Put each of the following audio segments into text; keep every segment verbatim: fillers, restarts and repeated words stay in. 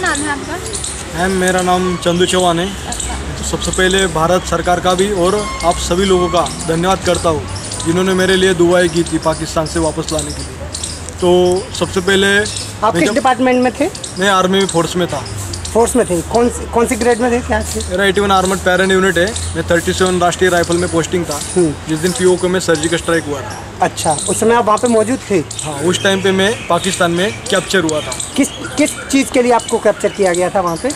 नाम है आपका? मैम मेरा नाम चंदू चौहान है। तो सबसे पहले भारत सरकार का भी और आप सभी लोगों का धन्यवाद करता हूँ जिन्होंने मेरे लिए दुआएं की थी पाकिस्तान से वापस लाने के लिए। तो सबसे पहले आप किस डिपार्टमेंट में थे? मैं आर्मी में फोर्स में था। फोर्स में थे? कौन सी कौन सी ग्रेड में थे? क्या थे? मेरा eighty one armoured parent unit है। मैं थर्टी सेवन राष्ट्रीय राइफल में पोस्टिंग था जिस दिन पीओ को में सर्जिकल स्ट्राइक हुआ था। अच्छा, उस समय आप वहाँ पे मौजूद थे? हाँ, उस टाइम पे मैं पाकिस्तान में कैप्चर हुआ था। किस किस चीज़ के लिए आपको कैप्चर किया गया था वहाँ पे?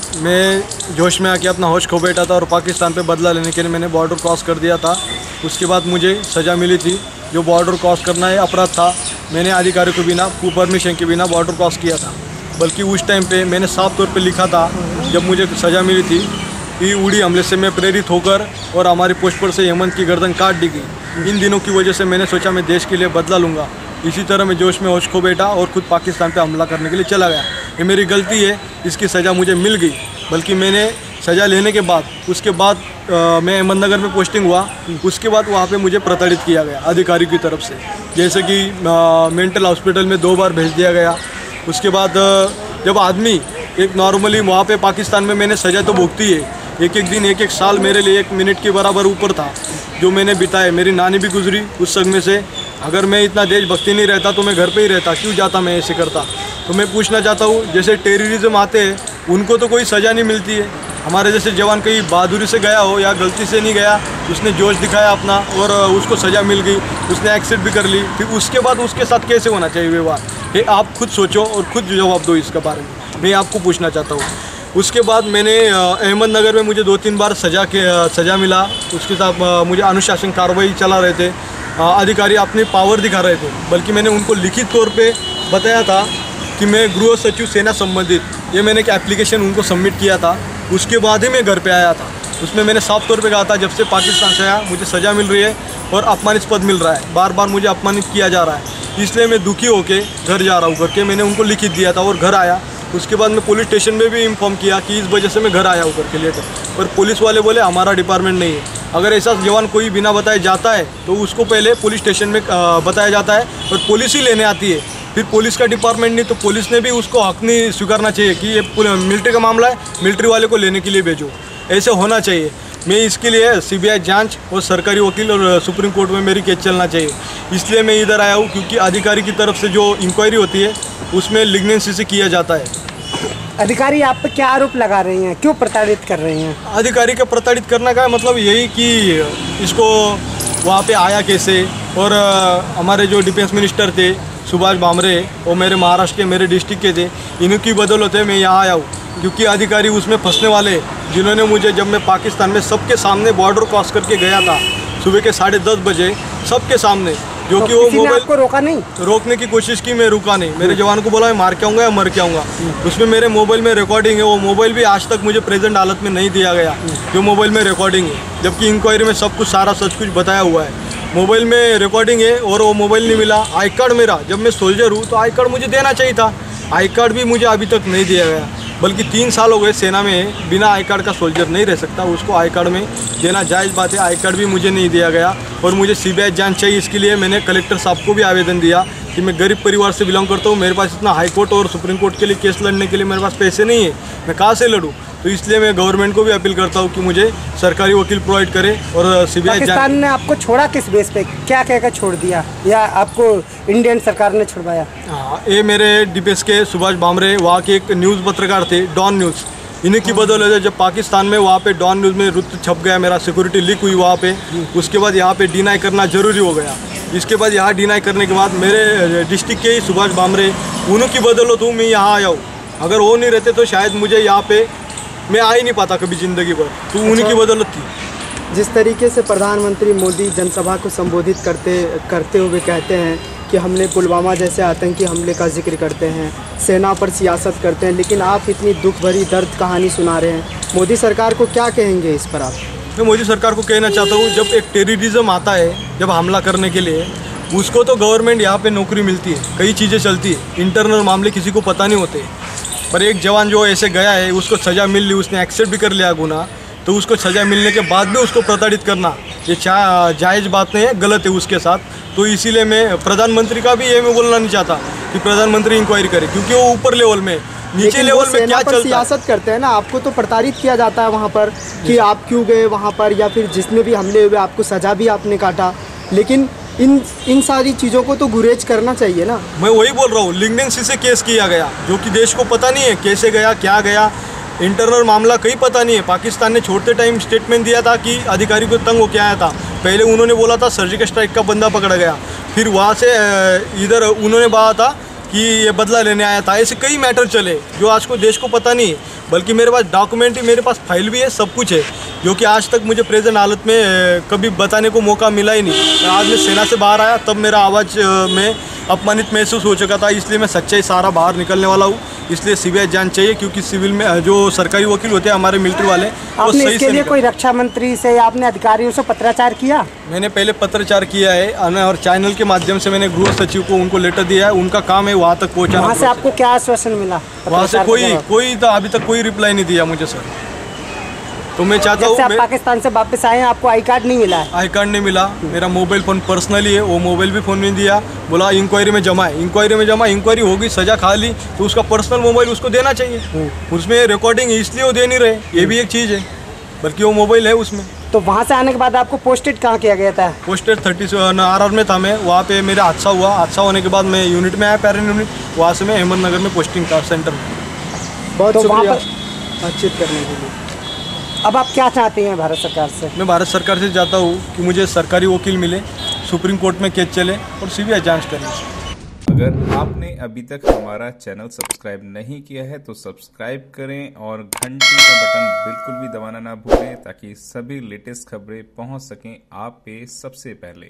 मैं जोश में आके अपना होश खो बैठा था और पाकिस्तान पे बदला लेने के लिए मैंने बॉर्डर क्रॉस कर दिया था। उसके बाद मुझे सज़ा मिली थी। जो बॉर्डर क्रॉस करना है अपराध था। मैंने अधिकारियों के बिना परमिशन के बिना बॉर्डर क्रॉस किया था। बल्कि उस टाइम पे मैंने साफ तौर पे लिखा था जब मुझे सज़ा मिली थी कि उड़ी हमले से मैं प्रेरित होकर और हमारी पोस्ट पर से हेमंत की गर्दन काट दी गई। इन दिनों की वजह से मैंने सोचा मैं देश के लिए बदला लूँगा। इसी तरह मैं जोश में होश खो बैठा और खुद पाकिस्तान पे हमला करने के लिए चला गया। ये मेरी गलती है, इसकी सज़ा मुझे मिल गई। बल्कि मैंने सज़ा लेने के बाद उसके बाद आ, मैं अहमदनगर में पोस्टिंग हुआ। उसके बाद वहाँ पे मुझे प्रताड़ित किया गया अधिकारी की तरफ से, जैसे कि मेंटल हॉस्पिटल में दो बार भेज दिया गया। उसके बाद जब आदमी एक नॉर्मली वहाँ पे पाकिस्तान में मैंने सज़ा तो भुगती है, एक एक दिन एक एक साल मेरे लिए एक मिनट के बराबर ऊपर था जो मैंने बिताए। मेरी नानी भी गुजरी उस समय से। अगर मैं इतना देशभक्ति नहीं रहता तो मैं घर पे ही रहता, क्यों जाता मैं ऐसे करता। तो मैं पूछना चाहता हूँ, जैसे टेररिज्म आते हैं उनको तो कोई सज़ा नहीं मिलती है। हमारे जैसे जवान कहीं बहादुरी से गया हो या गलती से नहीं गया, उसने जोश दिखाया अपना और उसको सज़ा मिल गई, उसने एक्सेप्ट भी कर ली, फिर उसके बाद उसके साथ कैसे होना चाहिए व्यवहार, ये आप खुद सोचो और खुद जवाब दो इसके बारे में। मैं आपको पूछना चाहता हूँ। उसके बाद मैंने अहमदनगर में मुझे दो तीन बार सज़ा के सज़ा मिला। उसके साथ मुझे अनुशासन कार्रवाई चला रहे थे, अधिकारी अपनी पावर दिखा रहे थे। बल्कि मैंने उनको लिखित तौर पे बताया था कि मैं गृह सचिव सेना संबंधित, ये मैंने एक एप्लीकेशन उनको सबमिट किया था। उसके बाद ही मैं घर पे आया था। उसमें मैंने साफ तौर पे कहा था जब से पाकिस्तान से आया मुझे सज़ा मिल रही है और अपमानित मिल रहा है, बार बार मुझे अपमानित किया जा रहा है, इसलिए मैं दुखी होकर घर जा रहा हूँ करके मैंने उनको लिखित दिया था और घर आया। उसके बाद मैं पुलिस स्टेशन में भी इन्फॉर्म किया कि इस वजह से मैं घर आया हूँ करके लेकर, पर पुलिस वाले बोले हमारा डिपार्टमेंट नहीं है। अगर ऐसा जवान कोई बिना बताए जाता है तो उसको पहले पुलिस स्टेशन में बताया जाता है और पुलिस ही लेने आती है, फिर पुलिस का डिपार्टमेंट नहीं। तो पुलिस ने भी उसको हक नहीं स्वीकारना चाहिए कि ये मिलिट्री का मामला है, मिलिट्री वाले को लेने के लिए भेजो, ऐसे होना चाहिए। मैं इसके लिए सीबीआई जांच और सरकारी वकील और सुप्रीम कोर्ट में मेरी केस चलना चाहिए, इसलिए मैं इधर आया हूँ। क्योंकि अधिकारी की तरफ से जो इंक्वायरी होती है उसमें लिग्नेंसी से किया जाता है। अधिकारी आप पे क्या आरोप लगा रहे हैं, क्यों प्रताड़ित कर रहे हैं? अधिकारी का प्रताड़ित करने का मतलब यही कि इसको वहाँ पे आया कैसे, और हमारे जो डिफेंस मिनिस्टर थे सुभाष भामरे, वो मेरे महाराष्ट्र के मेरे डिस्ट्रिक्ट के थे, इनकी बदौलत है मैं यहाँ आया हूँ। क्योंकि अधिकारी उसमें फंसने वाले जिन्होंने मुझे, जब मैं पाकिस्तान में सबके सामने बॉर्डर क्रॉस करके गया था सुबह के साढ़े दस बजे सबके सामने, जो कि वो मोबाइल को रोका नहीं, रोकने की कोशिश की, मैं रुका नहीं। मेरे जवान को बोला मैं मार के आऊँगा या मर के आऊँगा। उसमें मेरे मोबाइल में रिकॉर्डिंग है, वो मोबाइल भी आज तक मुझे प्रेजेंट हालत में नहीं दिया गया जो मोबाइल में रिकॉर्डिंग है, जबकि इंक्वायरी में सब कुछ सारा सच कुछ बताया हुआ है। मोबाइल में रिकॉर्डिंग है और वो मोबाइल नहीं मिला। आई कार्ड मेरा, जब मैं सोल्जर हूँ तो आई कार्ड मुझे देना चाहिए था, आई कार्ड भी मुझे अभी तक नहीं दिया गया। बल्कि तीन साल हो गए सेना में, बिना आई कार्ड का सोल्जर नहीं रह सकता, उसको आई कार्ड में देना जायज़ बात है। आई कार्ड भी मुझे नहीं दिया गया और मुझे सीबीआई जांच चाहिए। इसके लिए मैंने कलेक्टर साहब को भी आवेदन दिया कि मैं गरीब परिवार से बिलोंग करता हूँ, मेरे पास इतना हाई कोर्ट और सुप्रीम कोर्ट के लिए केस लड़ने के लिए मेरे पास पैसे नहीं है, मैं कहाँ से लड़ूँ। तो इसलिए मैं गवर्नमेंट को भी अपील करता हूँ कि मुझे सरकारी वकील प्रोवाइड करे और सीबीआई पाकिस्तान ने आपको छोड़ा किस बेस पे, क्या कहकर छोड़ दिया, या आपको इंडियन सरकार ने छुड़वाया? हाँ, ये मेरे डिफेंस के सुभाष भामरे वहाँ के एक न्यूज़ पत्रकार थे, डॉन न्यूज़, इन्हीं की बदौलत है जब पाकिस्तान में वहाँ पे डॉन न्यूज़ में रुत छप गया, मेरा सिक्योरिटी लीक हुई वहाँ पे। उसके बाद यहाँ पे डिनाई करना ज़रूरी हो गया। इसके बाद यहाँ डिनाई करने के बाद मेरे डिस्ट्रिक्ट के ही सुभाष भामरे, उन्हीं की बदौलत हूँ मैं यहाँ आया हूँ। अगर वो नहीं रहते तो शायद मुझे यहाँ पे मैं आ ही नहीं पाता कभी ज़िंदगी भर, तो उन्हीं की बदौलत थी। जिस तरीके से प्रधानमंत्री मोदी जनसभा को संबोधित करते करते हुए कहते हैं कि हमने पुलवामा जैसे आतंकी हमले का जिक्र करते हैं, सेना पर सियासत करते हैं, लेकिन आप इतनी दुख भरी दर्द कहानी सुना रहे हैं, मोदी सरकार को क्या कहेंगे इस पर आप? मैं मोदी सरकार को कहना चाहता हूँ, जब एक टेररिज्म आता है, जब हमला करने के लिए, उसको तो गवर्नमेंट यहाँ पे नौकरी मिलती है, कई चीज़ें चलती है, इंटरनल मामले किसी को पता नहीं होते। पर एक जवान जो ऐसे गया है, उसको सज़ा मिल ली, उसने एक्सेप्ट भी कर लिया गुनाह, तो उसको सज़ा मिलने के बाद भी उसको प्रताड़ित करना ये जायज़ बात नहीं है, गलत है उसके साथ। तो इसीलिए मैं प्रधानमंत्री का भी ये मैं बोलना नहीं चाहता कि प्रधानमंत्री इंक्वायरी करे, क्योंकि वो ऊपर लेवल में नीचे लेवल में क्या चलता है। सियासत करते हैं ना, आपको तो प्रताड़ित किया जाता है वहाँ पर कि आप क्यों गए वहाँ पर, या फिर जिसने भी हमले हुए आपको सजा भी आपने काटा, लेकिन इन इन सारी चीज़ों को तो गुरेज करना चाहिए ना। मैं वही बोल रहा हूँ, लिंगडेन सी से केस किया गया जो कि देश को पता नहीं है कैसे गया क्या गया, इंटरनल मामला कहीं पता नहीं है। पाकिस्तान ने छोड़ते टाइम स्टेटमेंट दिया था कि अधिकारी को तंग होकर आया था। पहले उन्होंने बोला था सर्जिकल स्ट्राइक का बंदा पकड़ा गया, फिर वहाँ से इधर उन्होंने बोला था कि ये बदला लेने आया था। ऐसे कई मैटर चले जो आज को देश को पता नहीं है, बल्कि मेरे पास डॉक्यूमेंट ही, मेरे पास फाइल भी है, सब कुछ है, जो कि आज तक मुझे प्रेजेंट हालत में कभी बताने को मौका मिला ही नहीं। आज मैं सेना से बाहर आया तब मेरा आवाज़ में अपमानित महसूस हो चुका था, इसलिए मैं सच्चाई सारा बाहर निकलने वाला हूँ। इसलिए सीबीआई जांच चाहिए, क्योंकि सिविल में जो सरकारी वकील होते हैं हमारे मिलिट्री वाले, वो आपने सही इसके से लिए निकल- कोई रक्षा मंत्री से या आपने अधिकारियों से पत्राचार किया? मैंने पहले पत्रचार किया है और चैनल के माध्यम से मैंने गृह सचिव को उनको लेटर दिया है, उनका काम है वहाँ तक पहुँचाना। वहाँ से आपको क्या आश्वासन मिला? वहाँ से कोई कोई तो अभी तक कोई रिप्लाई नहीं दिया मुझे सर। तो मैं चाहता जब से आप हूँ, पाकिस्तान से वापस आए हैं आपको आई कार्ड नहीं मिला है? आई कार्ड नहीं मिला, मेरा मोबाइल फ़ोन पर्सनली है, वो मोबाइल भी फ़ोन नहीं दिया, बोला इंक्वायरी में जमा है, इंक्वायरी में जमा, इंक्वायरी होगी, सजा खा ली तो उसका पर्सनल मोबाइल उसको देना चाहिए, उसमें रिकॉर्डिंग इसलिए वो दे नहीं रहे, ये भी एक चीज़ है, बल्कि वो मोबाइल है उसमें। तो वहाँ से आने के बाद आपको पोस्टेड कहाँ किया गया था? पोस्टेड थर्टी आर आर में था मैं, वहाँ पे मेरा हादसा हुआ, हादसा होने के बाद मैं यूनिट में आया, पैरन यूनिट, वहाँ से मैं अहमदनगर में पोस्टिंग था सेंटर में। बहुत तो वहाँ शुक्रिया पर बातचीत करने के लिए। अब आप क्या चाहते हैं भारत सरकार से? मैं भारत सरकार से चाहता हूँ कि मुझे सरकारी वकील मिले, सुप्रीम कोर्ट में केस चले और सीबीआई जांच करे। अगर आपने अभी तक हमारा चैनल सब्सक्राइब नहीं किया है तो सब्सक्राइब करें और घंटी का बटन बिल्कुल भी दबाना ना भूलें, ताकि सभी लेटेस्ट खबरें पहुंच सकें आप पे सबसे पहले।